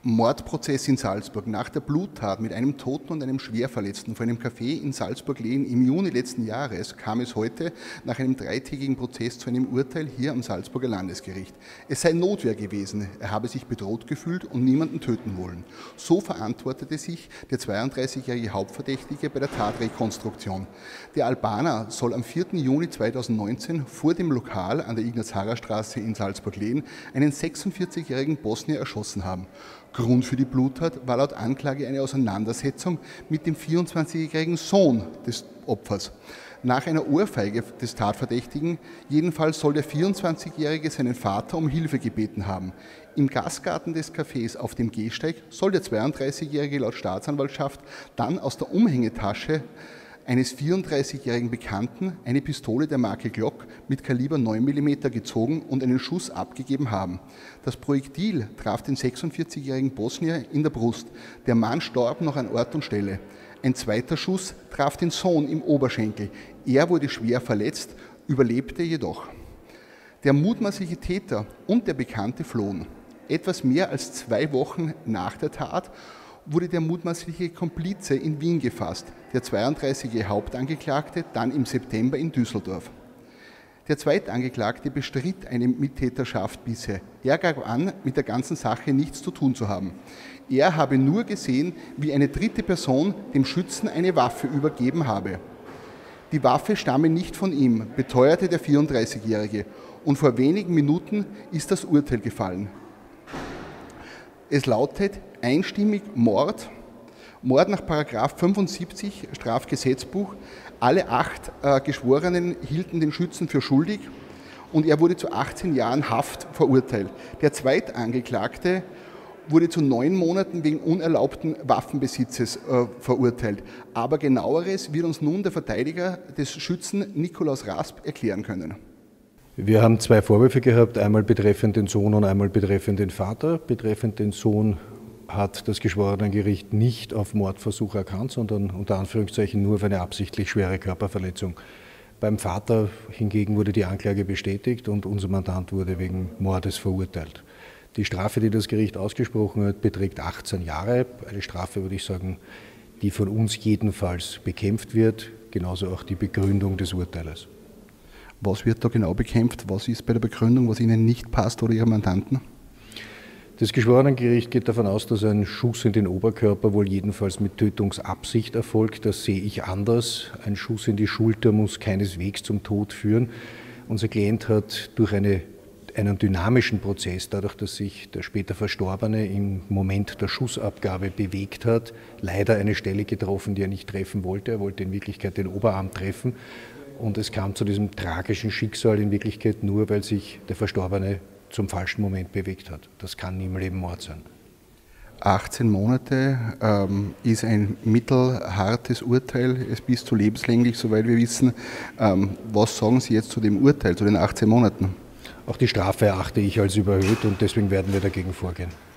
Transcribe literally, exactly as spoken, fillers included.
Mordprozess in Salzburg. Nach der Bluttat mit einem Toten und einem Schwerverletzten vor einem Café in Salzburg-Lehn im Juni letzten Jahres kam es heute nach einem dreitägigen Prozess zu einem Urteil hier am Salzburger Landesgericht. Es sei Notwehr gewesen, er habe sich bedroht gefühlt und niemanden töten wollen. So verantwortete sich der zweiunddreißigjährige Hauptverdächtige bei der Tatrekonstruktion. Der Albaner soll am vierten Juni zweitausendneunzehn vor dem Lokal an der Ignaz-Harrer-Straße in Salzburg-Lehn einen sechsundvierzigjährigen Bosnier erschossen haben. Grund für die Bluttat war laut Anklage eine Auseinandersetzung mit dem vierundzwanzigjährigen Sohn des Opfers. Nach einer Ohrfeige des Tatverdächtigen jedenfalls soll der vierundzwanzigjährige seinen Vater um Hilfe gebeten haben. Im Gastgarten des Cafés auf dem Gehsteig soll der zweiunddreißigjährige laut Staatsanwaltschaft dann aus der Umhängetasche eines vierunddreißigjährigen Bekannten eine Pistole der Marke Glock mit Kaliber neun Millimeter gezogen und einen Schuss abgegeben haben. Das Projektil traf den sechsundvierzigjährigen Bosnier in der Brust. Der Mann starb noch an Ort und Stelle. Ein zweiter Schuss traf den Sohn im Oberschenkel. Er wurde schwer verletzt, überlebte jedoch. Der mutmaßliche Täter und der Bekannte flohen. Etwas mehr als zwei Wochen nach der Tat wurde der mutmaßliche Komplize in Wien gefasst, der zweiunddreißigjährige Hauptangeklagte dann im September in Düsseldorf. Der Zweitangeklagte bestritt eine Mittäterschaft bisher. Er gab an, mit der ganzen Sache nichts zu tun zu haben. Er habe nur gesehen, wie eine dritte Person dem Schützen eine Waffe übergeben habe. Die Waffe stamme nicht von ihm, beteuerte der vierunddreißigjährige, und vor wenigen Minuten ist das Urteil gefallen. Es lautet einstimmig Mord, Mord nach Paragraph fünfundsiebzig Strafgesetzbuch. Alle acht äh, Geschworenen hielten den Schützen für schuldig und er wurde zu achtzehn Jahren Haft verurteilt. Der Zweitangeklagte wurde zu neun Monaten wegen unerlaubten Waffenbesitzes äh, verurteilt. Aber genaueres wird uns nun der Verteidiger des Schützen Nikolaus Rasp erklären können. Wir haben zwei Vorwürfe gehabt, einmal betreffend den Sohn und einmal betreffend den Vater. Betreffend den Sohn hat das Geschworenengericht nicht auf Mordversuch erkannt, sondern unter Anführungszeichen nur auf eine absichtlich schwere Körperverletzung. Beim Vater hingegen wurde die Anklage bestätigt und unser Mandant wurde wegen Mordes verurteilt. Die Strafe, die das Gericht ausgesprochen hat, beträgt achtzehn Jahre. Eine Strafe, würde ich sagen, die von uns jedenfalls bekämpft wird, genauso auch die Begründung des Urteils. Was wird da genau bekämpft? Was ist bei der Begründung, was Ihnen nicht passt oder Ihrem Mandanten? Das Geschworenengericht geht davon aus, dass ein Schuss in den Oberkörper wohl jedenfalls mit Tötungsabsicht erfolgt. Das sehe ich anders. Ein Schuss in die Schulter muss keineswegs zum Tod führen. Unser Klient hat durch eine, einen dynamischen Prozess, dadurch, dass sich der später Verstorbene im Moment der Schussabgabe bewegt hat, leider eine Stelle getroffen, die er nicht treffen wollte. Er wollte in Wirklichkeit den Oberarm treffen. Und es kam zu diesem tragischen Schicksal in Wirklichkeit nur, weil sich der Verstorbene zum falschen Moment bewegt hat. Das kann nie im Leben Mord sein. achtzehn Monate ähm, ist ein mittelhartes Urteil, es bis zu lebenslänglich, soweit wir wissen. Ähm, was sagen Sie jetzt zu dem Urteil, zu den achtzehn Monaten? Auch die Strafe erachte ich als überhöht und deswegen werden wir dagegen vorgehen.